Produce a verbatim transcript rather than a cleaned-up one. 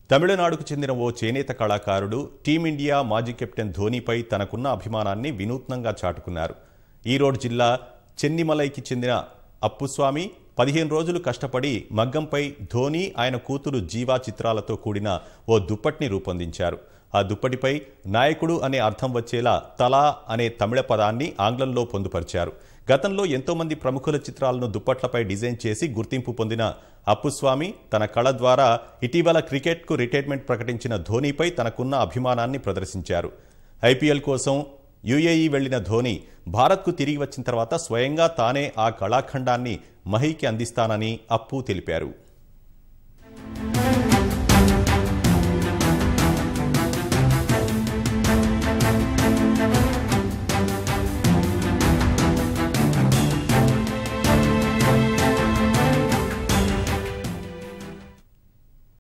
తమిళనాడుకు చెందిన ఓ చేనేత కళాకారుడు టీమిండియా మాజీ కెప్టెన్ ధోనీపై తనకున్న అభిమానాన్ని వినూత్నంగా చాటుకున్నారు. ఈరోడ్ జిల్లా చెన్నిమలైకి చెందిన అప్పుస్వామి పదిహేను రోజులు కష్టపడి మగ్గంపై ధోనీ ఆయన కూతురు జీవా చిత్రాలతో కూడిన ఓ దుప్పటిని రూపొందించారు. ఆ దుప్పటిపై నాయకుడు అనే అర్థం వచ్చేలా తలా అనే తమిళ పదాన్ని ఆంగ్లంలో పొందుపరిచారు. గతంలో ఎంతో మంది ప్రముఖుల చిత్రాలను దుప్పట్లపై డిజైన్ చేసి గుర్తింపు పొందిన అప్పుస్వామి తన కళ ద్వారా ఇటీవల క్రికెట్కు రిటైర్మెంట్ ప్రకటించిన ధోనీపై తనకున్న అభిమానాన్ని ప్రదర్శించారు. ఐపీఎల్ కోసం యూఏఈ వెళ్లిన ధోనీ భారత్కు తిరిగి వచ్చిన తర్వాత స్వయంగా తానే ఆ కళాఖండాన్ని మహీకి అందిస్తానని అప్పు తెలిపారు.